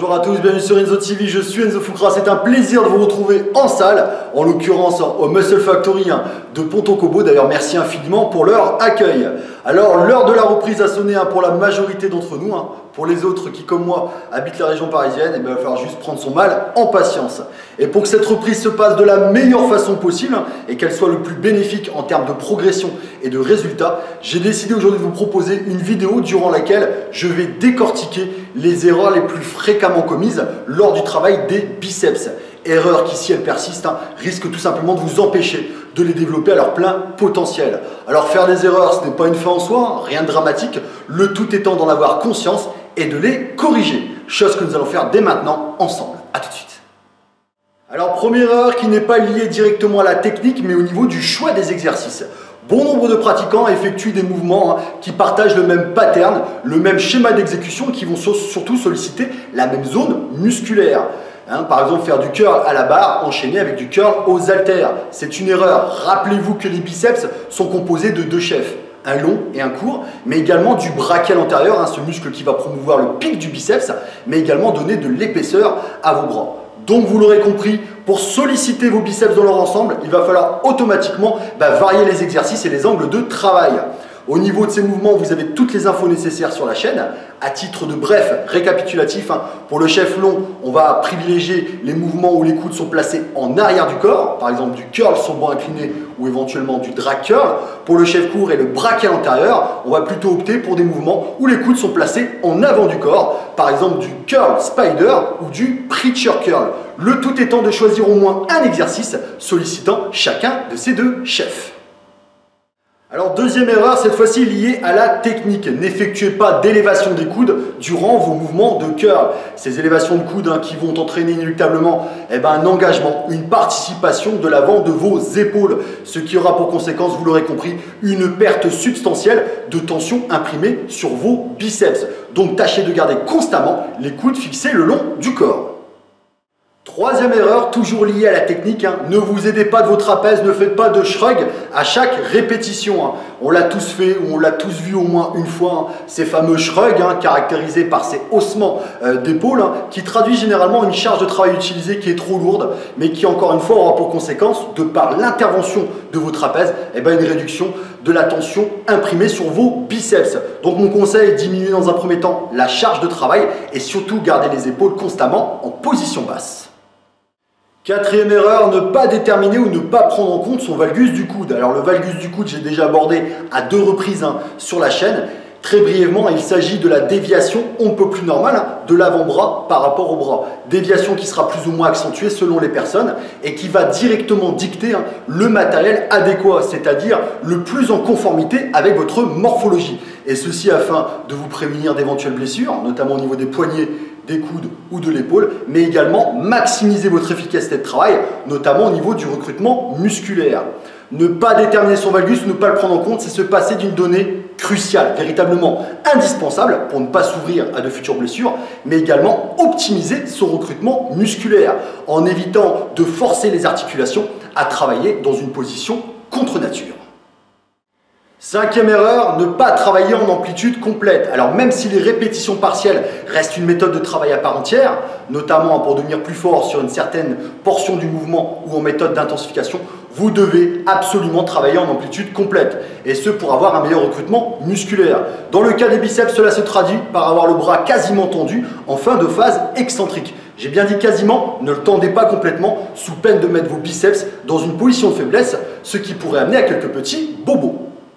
Bonjour à tous, bienvenue sur Enzo TV, je suis Enzo Foucra, c'est un plaisir de vous retrouver en salle, en l'occurrence au Muscle Factory de Pontokobo. D'ailleurs merci infiniment pour leur accueil. Alors l'heure de la reprise a sonné pour la majorité d'entre nous, pour les autres qui comme moi habitent la région parisienne, il va falloir juste prendre son mal en patience. Et pour que cette reprise se passe de la meilleure façon possible et qu'elle soit le plus bénéfique en termes de progression et de résultats, j'ai décidé aujourd'hui de vous proposer une vidéo durant laquelle je vais décortiquer les erreurs les plus fréquemment commises lors du travail des biceps. Erreurs qui, si elles persistent, risquent tout simplement de vous empêcher de les développer à leur plein potentiel. Alors faire des erreurs, ce n'est pas une fin en soi, rien de dramatique, le tout étant d'en avoir conscience et de les corriger. Chose que nous allons faire dès maintenant ensemble. A tout de suite. Alors première erreur qui n'est pas liée directement à la technique, mais au niveau du choix des exercices. Bon nombre de pratiquants effectuent des mouvements qui partagent le même pattern, le même schéma d'exécution et qui vont surtout solliciter la même zone musculaire. Par exemple, faire du curl à la barre enchaîné avec du curl aux haltères. C'est une erreur. Rappelez-vous que les biceps sont composés de deux chefs, un long et un court, mais également du brachial antérieur, ce muscle qui va promouvoir le pic du biceps, mais également donner de l'épaisseur à vos bras. Donc vous l'aurez compris, pour solliciter vos biceps dans leur ensemble, il va falloir automatiquement varier les exercices et les angles de travail. Au niveau de ces mouvements, vous avez toutes les infos nécessaires sur la chaîne. À titre de bref récapitulatif, pour le chef long, on va privilégier les mouvements où les coudes sont placés en arrière du corps, par exemple du curl sur le banc incliné ou éventuellement du drag curl. Pour le chef court et le brachial antérieur, on va plutôt opter pour des mouvements où les coudes sont placés en avant du corps, par exemple du curl spider ou du preacher curl. Le tout étant de choisir au moins un exercice sollicitant chacun de ces deux chefs. Alors deuxième erreur, cette fois-ci liée à la technique. N'effectuez pas d'élévation des coudes durant vos mouvements de curl. Ces élévations de coudes qui vont entraîner inéluctablement un engagement, une participation de l'avant de vos épaules. Ce qui aura pour conséquence, vous l'aurez compris, une perte substantielle de tension imprimée sur vos biceps. Donc tâchez de garder constamment les coudes fixés le long du corps. Troisième erreur, toujours liée à la technique, ne vous aidez pas de vos trapèzes, ne faites pas de shrug à chaque répétition. On l'a tous fait ou on l'a tous vu au moins une fois, ces fameux shrugs caractérisés par ces haussements d'épaules qui traduisent généralement une charge de travail utilisée qui est trop lourde, mais qui encore une fois aura pour conséquence, de par l'intervention de vos trapèzes, une réduction de la tension imprimée sur vos biceps. Donc mon conseil est diminuer dans un premier temps la charge de travail et surtout garder les épaules constamment en position basse. Quatrième erreur, ne pas déterminer ou ne pas prendre en compte son valgus du coude. Alors le valgus du coude, j'ai déjà abordé à 2 reprises sur la chaîne. Très brièvement, il s'agit de la déviation on ne peut plus normale de l'avant-bras par rapport au bras. Déviation qui sera plus ou moins accentuée selon les personnes et qui va directement dicter le matériel adéquat, c'est-à-dire le plus en conformité avec votre morphologie. Et ceci afin de vous prévenir d'éventuelles blessures, notamment au niveau des poignets, des coudes ou de l'épaule, mais également maximiser votre efficacité de travail, notamment au niveau du recrutement musculaire. Ne pas déterminer son valgus, ne pas le prendre en compte, c'est se passer d'une donnée cruciale, véritablement indispensable pour ne pas s'ouvrir à de futures blessures, mais également optimiser son recrutement musculaire, en évitant de forcer les articulations à travailler dans une position contre nature. Cinquième erreur, ne pas travailler en amplitude complète. Alors même si les répétitions partielles restent une méthode de travail à part entière, notamment pour devenir plus fort sur une certaine portion du mouvement ou en méthode d'intensification, vous devez absolument travailler en amplitude complète. Et ce pour avoir un meilleur recrutement musculaire. Dans le cas des biceps, cela se traduit par avoir le bras quasiment tendu en fin de phase excentrique. J'ai bien dit quasiment, ne le tendez pas complètement sous peine de mettre vos biceps dans une position de faiblesse, ce qui pourrait amener à quelques petits bobos.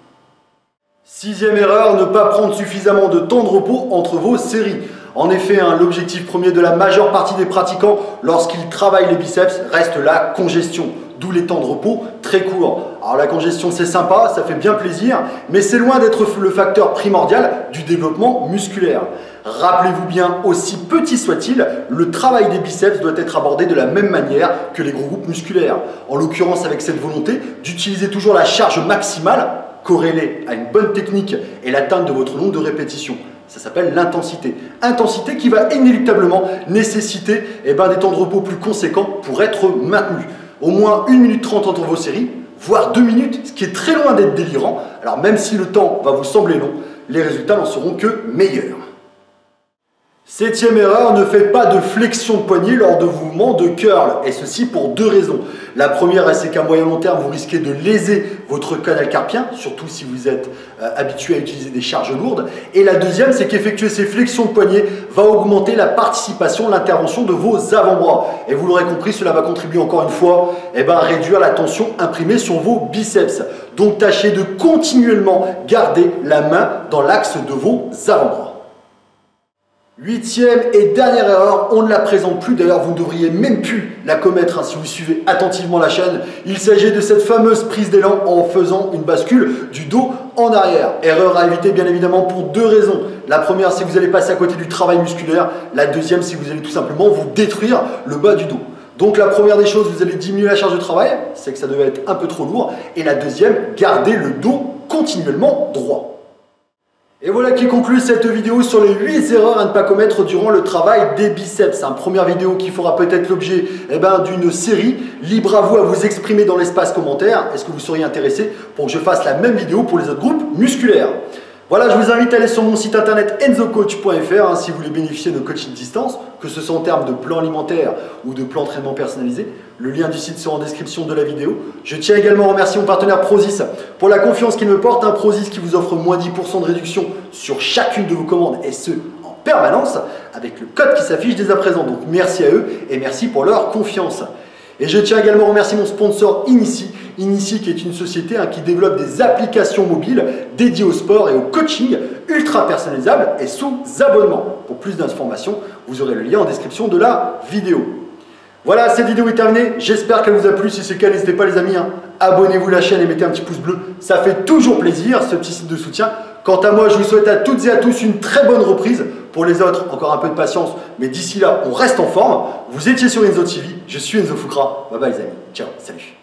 Sixième erreur, ne pas prendre suffisamment de temps de repos entre vos séries. En effet, l'objectif premier de la majeure partie des pratiquants lorsqu'ils travaillent les biceps reste la congestion, d'où les temps de repos très courts. Alors la congestion c'est sympa, ça fait bien plaisir, mais c'est loin d'être le facteur primordial du développement musculaire. Rappelez-vous bien, aussi petit soit-il, le travail des biceps doit être abordé de la même manière que les gros groupes musculaires. En l'occurrence avec cette volonté d'utiliser toujours la charge maximale corrélée à une bonne technique et l'atteinte de votre nombre de répétitions. Ça s'appelle l'intensité. Intensité qui va inéluctablement nécessiter des temps de repos plus conséquents pour être maintenus. Au moins 1 minute 30 entre vos séries, voire 2 minutes, ce qui est très loin d'être délirant. Alors même si le temps va vous sembler long, les résultats n'en seront que meilleurs. Septième erreur, ne faites pas de flexion de poignet lors de mouvements de curl, et ceci pour deux raisons. La première, c'est qu'à moyen long terme, vous risquez de léser votre canal carpien, surtout si vous êtes habitué à utiliser des charges lourdes. Et la deuxième, c'est qu'effectuer ces flexions de poignet va augmenter la participation, l'intervention de vos avant-bras. Et vous l'aurez compris, cela va contribuer encore une fois à réduire la tension imprimée sur vos biceps. Donc tâchez de continuellement garder la main dans l'axe de vos avant-bras. Huitième et dernière erreur, on ne la présente plus, d'ailleurs vous ne devriez même plus la commettre si vous suivez attentivement la chaîne. Il s'agit de cette fameuse prise d'élan en faisant une bascule du dos en arrière. Erreur à éviter bien évidemment pour deux raisons. La première, c'est que vous allez passer à côté du travail musculaire. La deuxième, c'est que vous allez tout simplement vous détruire le bas du dos. Donc la première des choses, vous allez diminuer la charge de travail, c'est que ça devait être un peu trop lourd. Et la deuxième, gardez le dos continuellement droit. Et voilà qui conclut cette vidéo sur les 8 erreurs à ne pas commettre durant le travail des biceps. C'est une première vidéo qui fera peut-être l'objet d'une série. Libre à vous exprimer dans l'espace commentaire. Est-ce que vous seriez intéressé pour que je fasse la même vidéo pour les autres groupes musculaires? Voilà, je vous invite à aller sur mon site internet enzocoach.fr si vous voulez bénéficier de coaching distance, que ce soit en termes de plan alimentaire ou de plan d'entraînement personnalisé. Le lien du site sera en description de la vidéo. Je tiens également à remercier mon partenaire Prozis pour la confiance qu'il me porte. Un Prozis qui vous offre moins 10% de réduction sur chacune de vos commandes et ce en permanence avec le code qui s'affiche dès à présent. Donc merci à eux et merci pour leur confiance. Et je tiens également à remercier mon sponsor Inici. Inici qui est une société qui développe des applications mobiles dédiées au sport et au coaching ultra personnalisables et sous abonnement. Pour plus d'informations, vous aurez le lien en description de la vidéo. Voilà, cette vidéo est terminée. J'espère qu'elle vous a plu. Si c'est le cas, n'hésitez pas les amis, abonnez-vous à la chaîne et mettez un petit pouce bleu. Ça fait toujours plaisir, ce petit site de soutien. Quant à moi, je vous souhaite à toutes et à tous une très bonne reprise. Pour les autres, encore un peu de patience. Mais d'ici là, on reste en forme. Vous étiez sur Enzo TV. Je suis Enzo Foucra. Bye bye les amis. Ciao, salut.